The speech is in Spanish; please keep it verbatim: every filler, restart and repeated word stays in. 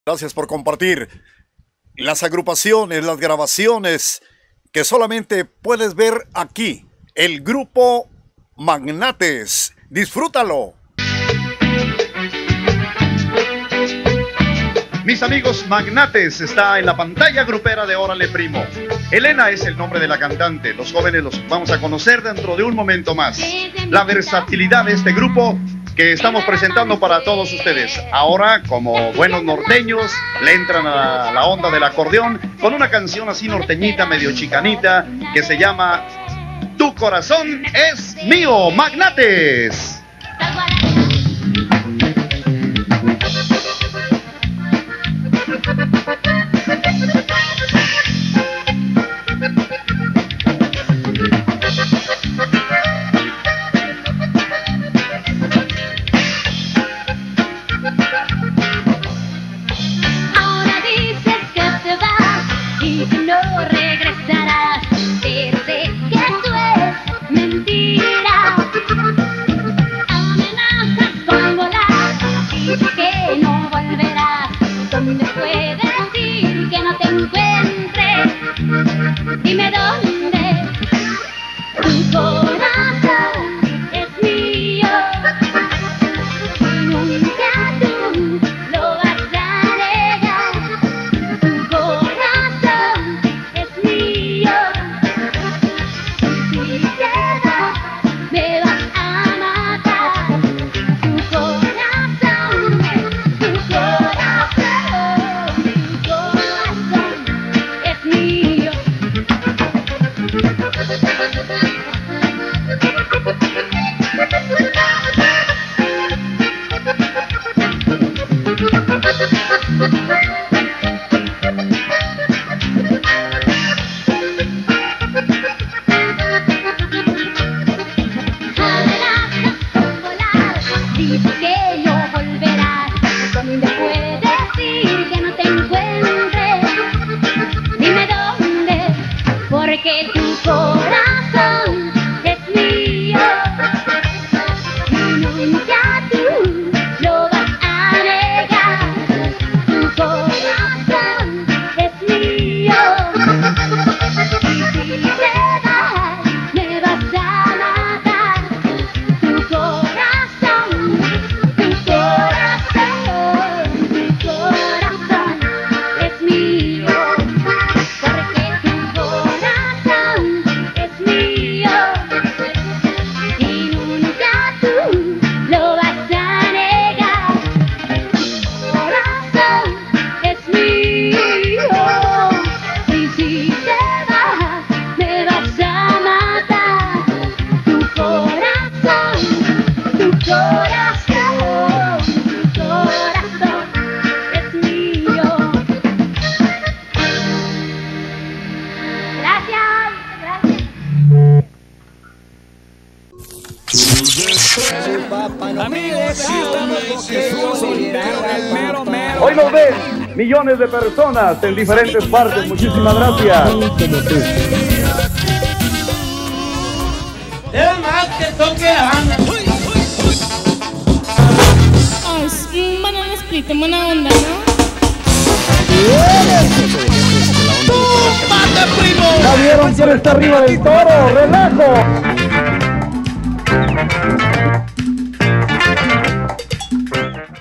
Gracias por compartir las agrupaciones, las grabaciones que solamente puedes ver aquí. El grupo Magnates. Disfrútalo. Mis amigos, Magnates está en la pantalla grupera de Órale Primo. Elena es el nombre de la cantante. Los jóvenes los vamos a conocer dentro de un momento más. La versatilidad de este grupo que estamos presentando para todos ustedes. Ahora, como buenos norteños, le entran a la onda del acordeón con una canción así norteñita, medio chicanita, que se llama Tu corazón es mío, Magnates. Dime dónde, tu corazón es mío y nunca tú lo vas a negar. Tu corazón es mío, si te vas me vas a matar. Tu corazón, tu corazón, tu corazón es mío. Dice que no volverás, ¿dónde puedes decir que no te encuentres? Dime dónde, porque tu corazón es mío y nunca tú lo vas a negar. Tu corazón es mío y si te vas me vas a matar. Tu corazón, tu corazón, tu corazón es mío, porque tu corazón es mío y nunca tú lo vas a negar. Tu corazón es mío y si te vas me vas a matar. Tu corazón, tu corazón, tu corazón es mío. Gracias, gracias. Hoy nos ven millones de personas en diferentes partes. Muchísimas gracias. Es más que toque Ana. Ay, sí, banana split, en buena onda, ¿no? ¡Mate, primo! ¿Ya vieron quién está arriba del toro? ¡Relajo!